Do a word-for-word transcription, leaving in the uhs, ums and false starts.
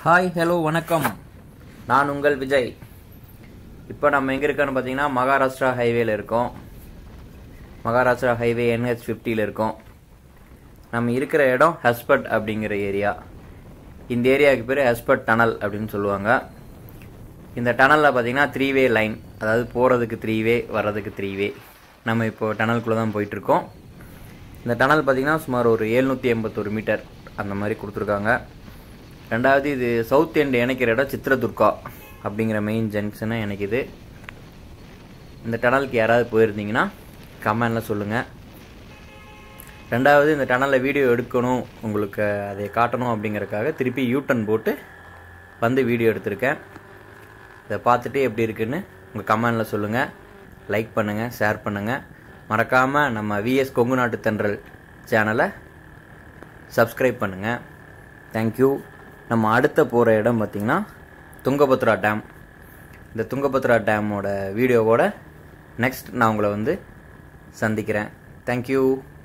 Hi hello வணக்கம், நான் உங்கள் விஜய். இப்போ நம்ம எங்கே இருக்கோன்னு பார்த்தீங்கன்னா மகாராஷ்டிரா ஹைவேல இருக்கோம். மகாராஷ்டிரா ஹைவே என்ஹெச் ஃபிஃப்டியில் இருக்கோம். நம்ம இருக்கிற இடம் ஹஸ்பட் அப்படிங்கிற ஏரியா. இந்த ஏரியாவுக்கு பேர் ஹஸ்பட் டனல் அப்படின்னு சொல்லுவாங்க. இந்த டனலில் பார்த்தீங்கன்னா த்ரீ வே லைன், அதாவது போகிறதுக்கு த்ரீ வே, வர்றதுக்கு த்ரீ வே. நம்ம இப்போ டனலுக்குள்ளே தான் போயிட்டுருக்கோம். இந்த டனல் பார்த்தீங்கன்னா சுமார் ஒரு எழுநூற்றி எண்பத்தொரு மீட்டர் அந்த மாதிரி கொடுத்துருக்காங்க. ரெண்டாவது, இது சவுத் எண்ட் இணைக்கிற இடம் சித்ரதுர்கா அப்படிங்கிற மெயின் ஜங்ஷனை இணைக்குது. இந்த டனலுக்கு யாராவது போயிருந்தீங்கன்னா கமெண்டில் சொல்லுங்கள். ரெண்டாவது, இந்த டனலில் வீடியோ எடுக்கணும், உங்களுக்கு அதை காட்டணும் அப்படிங்கிறதுக்காக திருப்பி யூட்டன் போட்டு வந்து வீடியோ எடுத்திருக்கேன். இதை பார்த்துட்டு எப்படி இருக்குன்னு உங்கள் கமெண்டில் சொல்லுங்கள். லைக் பண்ணுங்கள், ஷேர் பண்ணுங்கள். மறக்காமல் நம்ம விஎஸ் கொங்கு நாட்டு தென்றல் சேனலை சப்ஸ்கிரைப் பண்ணுங்கள். தேங்க்யூ. நம்ம அடுத்த போகிற இடம் பார்த்திங்கன்னா துங்கபத்ரா டேம். இந்த துங்கபத்ரா டேமோட வீடியோவோட நெக்ஸ்ட் நான் உங்களை வந்து சந்திக்கிறேன். தேங்க்யூ.